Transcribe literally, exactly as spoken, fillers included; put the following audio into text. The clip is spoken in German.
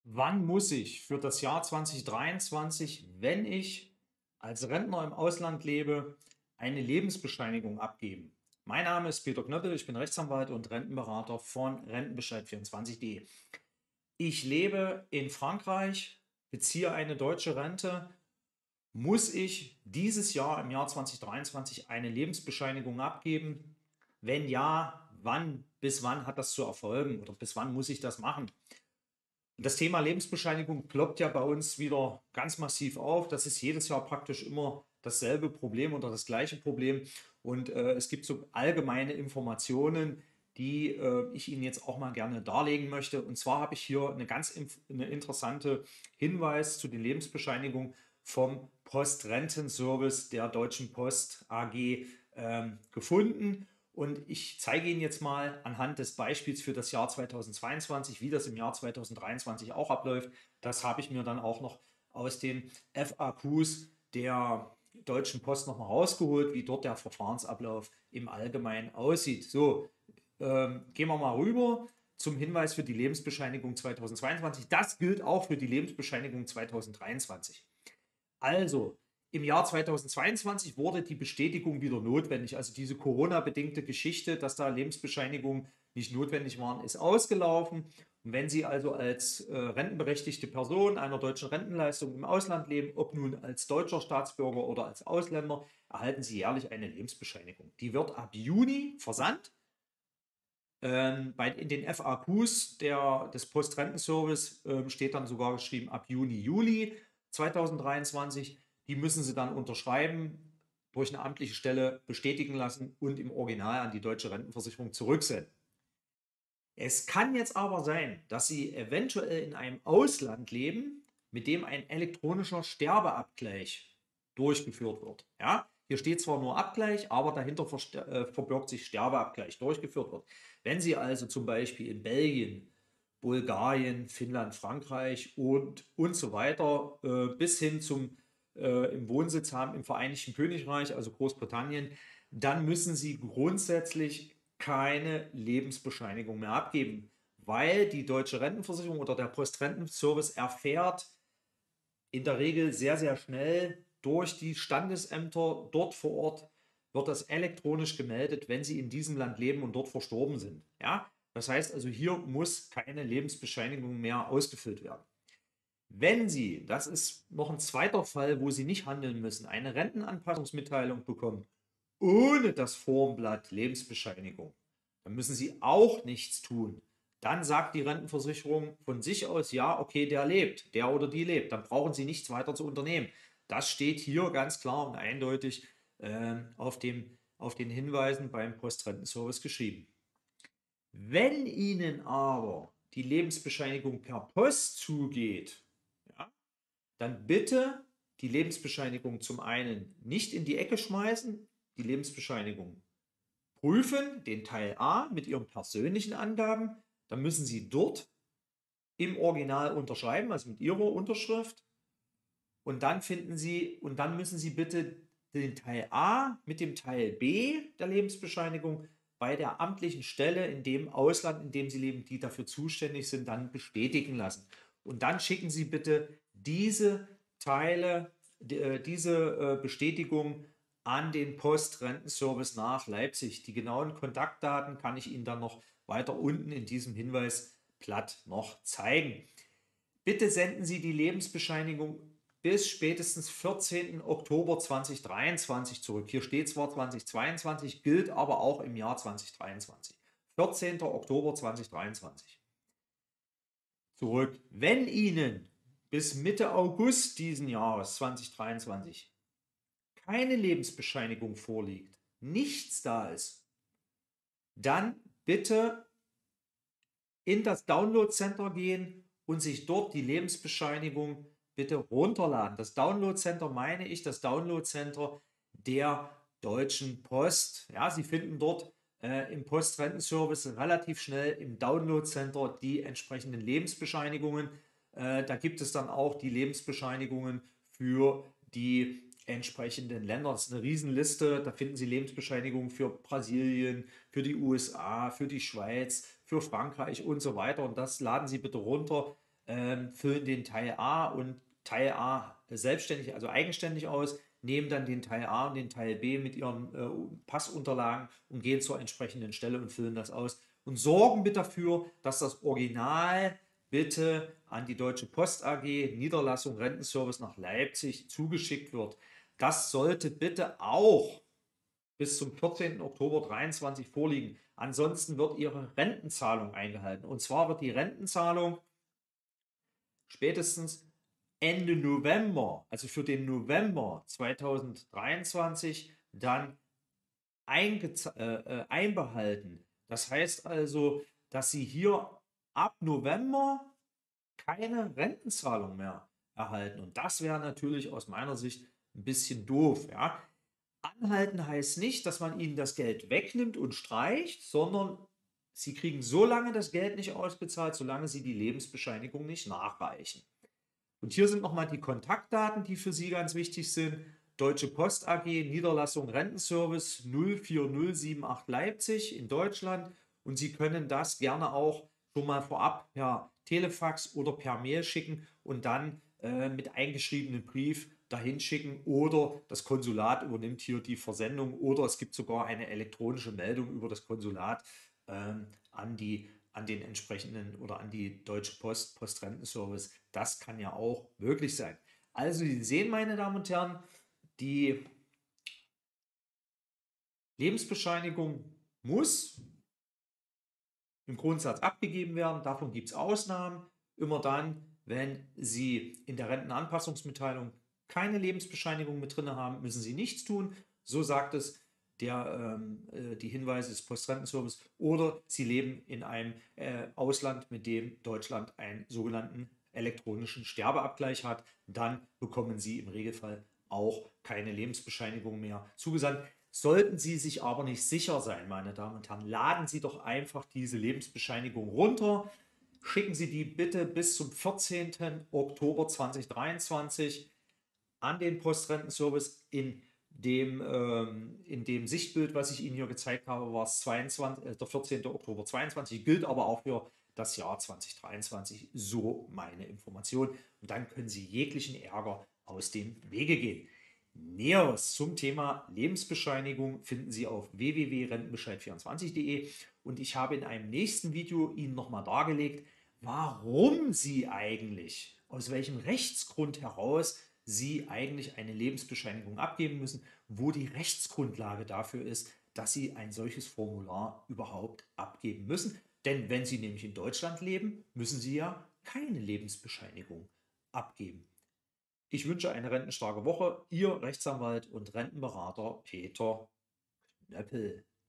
Wann muss ich für das Jahr zwanzig dreiundzwanzig, wenn ich als Rentner im Ausland lebe, eine Lebensbescheinigung abgeben? Mein Name ist Peter Knöppel, ich bin Rechtsanwalt und Rentenberater von Rentenbescheid vierundzwanzig punkt de. Ich lebe in Frankreich, beziehe eine deutsche Rente. Muss ich dieses Jahr im Jahr zwanzig dreiundzwanzig eine Lebensbescheinigung abgeben? Wenn ja, wann, bis wann hat das zu erfolgen oder bis wann muss ich das machen? Das Thema Lebensbescheinigung ploppt ja bei uns wieder ganz massiv auf. Das ist jedes Jahr praktisch immer dasselbe Problem oder das gleiche Problem. Und äh, es gibt so allgemeine Informationen, die äh, ich Ihnen jetzt auch mal gerne darlegen möchte. Und zwar habe ich hier eine ganz eine interessante Hinweis zu den Lebensbescheinigungen vom Postrentenservice der Deutschen Post A G ähm, gefunden. Und ich zeige Ihnen jetzt mal anhand des Beispiels für das Jahr zweitausendzweiundzwanzig, wie das im Jahr zweitausenddreiundzwanzig auch abläuft. Das habe ich mir dann auch noch aus den F A Qs der Deutschen Post nochmal rausgeholt, wie dort der Verfahrensablauf im Allgemeinen aussieht. So, ähm, gehen wir mal rüber zum Hinweis für die Lebensbescheinigung zweitausendzweiundzwanzig. Das gilt auch für die Lebensbescheinigung zweitausenddreiundzwanzig. Also, im Jahr zweitausendzweiundzwanzig wurde die Bestätigung wieder notwendig. Also diese Corona-bedingte Geschichte, dass da Lebensbescheinigungen nicht notwendig waren, ist ausgelaufen. Und wenn Sie also als äh, rentenberechtigte Person einer deutschen Rentenleistung im Ausland leben, ob nun als deutscher Staatsbürger oder als Ausländer, erhalten Sie jährlich eine Lebensbescheinigung. Die wird ab Juni versandt. Ähm, bei, in den F A Qs der, des Postrentenservice äh, steht dann sogar geschrieben ab Juni, Juli zweitausenddreiundzwanzig. Die müssen Sie dann unterschreiben, durch eine amtliche Stelle bestätigen lassen und im Original an die deutsche Rentenversicherung zurücksenden. Es kann jetzt aber sein, dass Sie eventuell in einem Ausland leben, mit dem ein elektronischer Sterbeabgleich durchgeführt wird. Ja? Hier steht zwar nur Abgleich, aber dahinter äh, verbirgt sich Sterbeabgleich durchgeführt wird. Wenn Sie also zum Beispiel in Belgien, Bulgarien, Finnland, Frankreich und, und so weiter äh, bis hin zum äh, im Wohnsitz haben im Vereinigten Königreich, also Großbritannien, dann müssen Sie grundsätzlich keine Lebensbescheinigung mehr abgeben, weil die deutsche Rentenversicherung oder der Postrentenservice erfährt in der Regel sehr, sehr schnell durch die Standesämter dort vor Ort, wird das elektronisch gemeldet, wenn Sie in diesem Land leben und dort verstorben sind. Ja? Das heißt also, hier muss keine Lebensbescheinigung mehr ausgefüllt werden. Wenn Sie, das ist noch ein zweiter Fall, wo Sie nicht handeln müssen, eine Rentenanpassungsmitteilung bekommen, ohne das Formblatt Lebensbescheinigung, dann müssen Sie auch nichts tun. Dann sagt die Rentenversicherung von sich aus, ja, okay, der lebt, der oder die lebt. Dann brauchen Sie nichts weiter zu unternehmen. Das steht hier ganz klar und eindeutig äh, auf, dem, auf den Hinweisen beim Postrentenservice geschrieben. Wenn Ihnen aber die Lebensbescheinigung per Post zugeht, ja, dann bitte die Lebensbescheinigung zum einen nicht in die Ecke schmeißen, die Lebensbescheinigung prüfen, den Teil A mit Ihren persönlichen Angaben, dann müssen Sie dort im Original unterschreiben, also mit Ihrer Unterschrift. Und dann finden Sie, und dann müssen Sie bitte den Teil A mit dem Teil B der Lebensbescheinigung bei der amtlichen Stelle in dem Ausland, in dem Sie leben, die dafür zuständig sind, dann bestätigen lassen. Und dann schicken Sie bitte diese Teile, diese Bestätigung an den Postrentenservice nach Leipzig. Die genauen Kontaktdaten kann ich Ihnen dann noch weiter unten in diesem Hinweisblatt noch zeigen. Bitte senden Sie die Lebensbescheinigung bis spätestens vierzehnten Oktober zweitausenddreiundzwanzig zurück. Hier steht zwar zweitausendzweiundzwanzig, gilt aber auch im Jahr zweitausenddreiundzwanzig. vierzehnten Oktober zweitausenddreiundzwanzig. Zurück. Wenn Ihnen bis Mitte August diesen Jahres zweitausenddreiundzwanzig keine Lebensbescheinigung vorliegt, nichts da ist, dann bitte in das Download Center gehen und sich dort die Lebensbescheinigung bitte runterladen. Das Download Center meine ich, das Download Center der Deutschen Post. Ja, Sie finden dort äh, im Postrentenservice relativ schnell im Download Center die entsprechenden Lebensbescheinigungen. Äh, da gibt es dann auch die Lebensbescheinigungen für die entsprechenden Länder. Das ist eine Riesenliste. Da finden Sie Lebensbescheinigungen für Brasilien, für die U S A, für die Schweiz, für Frankreich und so weiter. Und das laden Sie bitte runter ähm, füllen den Teil A und Teil A selbstständig, also eigenständig aus, nehmen dann den Teil A und den Teil B mit ihren äh, Passunterlagen und gehen zur entsprechenden Stelle und füllen das aus und sorgen bitte dafür, dass das Original bitte an die Deutsche Post A G, Niederlassung Rentenservice nach Leipzig zugeschickt wird. Das sollte bitte auch bis zum vierzehnten Oktober dreiundzwanzig vorliegen. Ansonsten wird Ihre Rentenzahlung eingehalten. Und zwar wird die Rentenzahlung spätestens Ende November, also für den November zweitausenddreiundzwanzig, dann äh, äh, einbehalten. Das heißt also, dass Sie hier ab November keine Rentenzahlung mehr erhalten. Und das wäre natürlich aus meiner Sicht ein bisschen doof. Ja? Anhalten heißt nicht, dass man ihnen das Geld wegnimmt und streicht, sondern sie kriegen so lange das Geld nicht ausbezahlt, solange sie die Lebensbescheinigung nicht nachreichen. Und hier sind nochmal die Kontaktdaten, die für Sie ganz wichtig sind. Deutsche Post A G, Niederlassung Rentenservice null vier null sieben acht Leipzig in Deutschland. Und Sie können das gerne auch schon mal vorab per Telefax oder per Mail schicken und dann äh, mit eingeschriebenen Brief dahin schicken, oder das Konsulat übernimmt hier die Versendung, oder es gibt sogar eine elektronische Meldung über das Konsulat ähm, an die an den entsprechenden oder an die Deutsche Post, Postrentenservice. Das kann ja auch möglich sein. Also Sie sehen, meine Damen und Herren, die Lebensbescheinigung muss im Grundsatz abgegeben werden. Davon gibt es Ausnahmen. Immer dann, wenn Sie in der Rentenanpassungsmitteilung keine Lebensbescheinigung mit drin haben, müssen Sie nichts tun. So sagt es der, ähm, äh, die Hinweise des Postrentenservice. Oder Sie leben in einem äh, Ausland, mit dem Deutschland einen sogenannten elektronischen Sterbeabgleich hat. Dann bekommen Sie im Regelfall auch keine Lebensbescheinigung mehr zugesandt. Sollten Sie sich aber nicht sicher sein, meine Damen und Herren, laden Sie doch einfach diese Lebensbescheinigung runter. Schicken Sie die bitte bis zum vierzehnten Oktober zweitausenddreiundzwanzig an den Postrentenservice. In dem, ähm, in dem Sichtbild, was ich Ihnen hier gezeigt habe, war es zweiundzwanzig, äh, der vierzehnte Oktober zweiundzwanzig, gilt aber auch für das Jahr zweitausenddreiundzwanzig, so meine Information. Und dann können Sie jeglichen Ärger aus dem Wege gehen. Näheres zum Thema Lebensbescheinigung finden Sie auf w w w punkt rentenbescheid vierundzwanzig punkt de, und ich habe in einem nächsten Video Ihnen nochmal dargelegt, warum Sie eigentlich, aus welchem Rechtsgrund heraus Sie eigentlich eine Lebensbescheinigung abgeben müssen, wo die Rechtsgrundlage dafür ist, dass Sie ein solches Formular überhaupt abgeben müssen. Denn wenn Sie nämlich in Deutschland leben, müssen Sie ja keine Lebensbescheinigung abgeben. Ich wünsche eine rentenstarke Woche. Ihr Rechtsanwalt und Rentenberater Peter Knöppel.